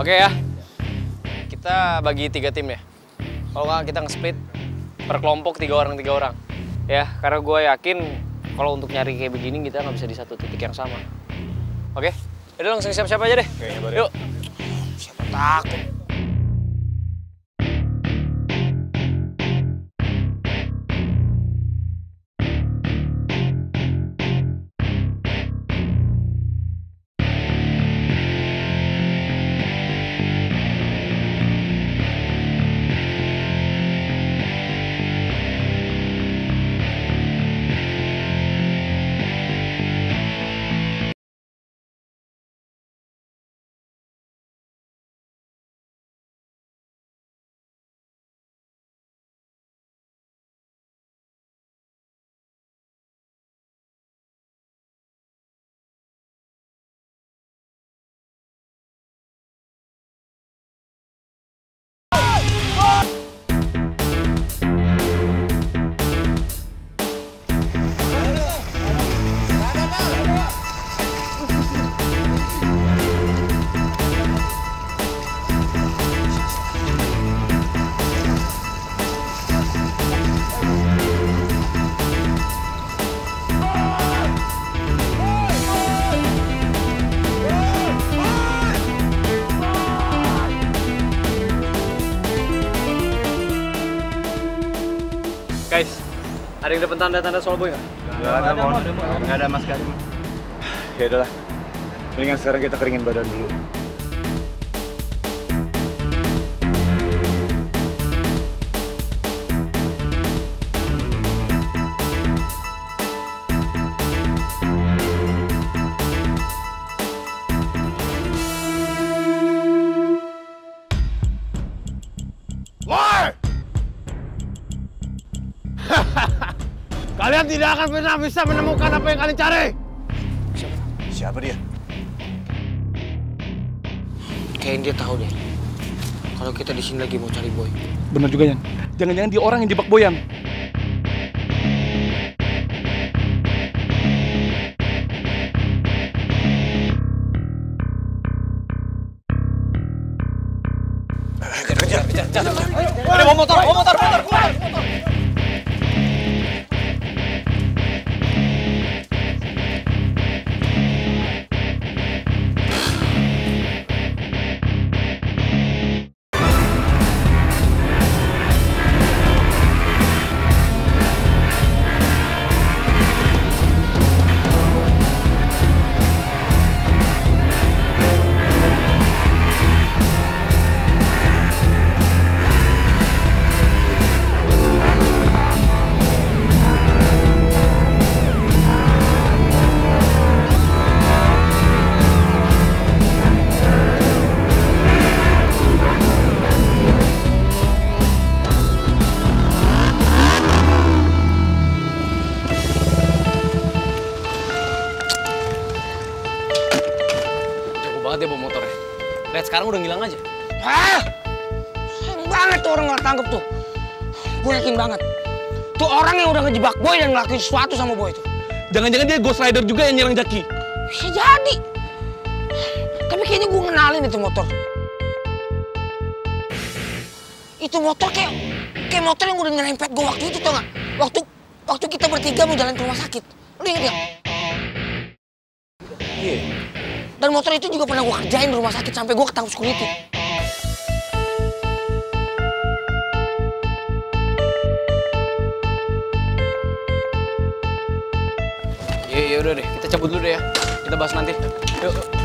Oke ya, kita bagi 3 tim ya. Kalau nggak kita nge-split per kelompok 3 orang. Ya, karena gue yakin kalau untuk nyari kayak begini kita nggak bisa di satu titik yang sama. Oke? Udah langsung siap-siap aja deh. Yuk. Siapa takut? Guys, ada yang dapat tanda-tanda soal boy nggak? Nggak ada, Mon. Nggak ada mas sekali. Ya udahlah, mendingan sekarang kita keringin badan dulu. Kalian tidak akan pernah bisa menemukan apa yang kalian cari. Siapa dia? Kayaknya dia tahu deh. Kalau kita di sini lagi mau cari boy. Bener juga, Yan. Jangan-jangan dia orang yang jebak Boyan. Kejar. Ada bawa motor. Dia bawa motornya. Lihat sekarang udah ngilang aja. Sayang banget tuh orang nggak tangkep tuh. Gue yakin banget. Tuh orang yang udah ngejebak Boy dan ngelakuin sesuatu sama Boy tuh. Jangan-jangan dia Ghost Rider juga yang nyerang Jaki. Bisa jadi. Tapi kayaknya gue ngenalin itu motor. Itu motor kayak motor yang udah nyerempet gue waktu itu, tau nggak? Waktu kita bertiga mau jalan ke rumah sakit. Lu inget nggak? Iya. Dan motor itu juga pernah gue kerjain di rumah sakit sampai gue ketangkep security. Ya udah deh, kita cabut dulu deh ya. Kita bahas nanti. Yuk.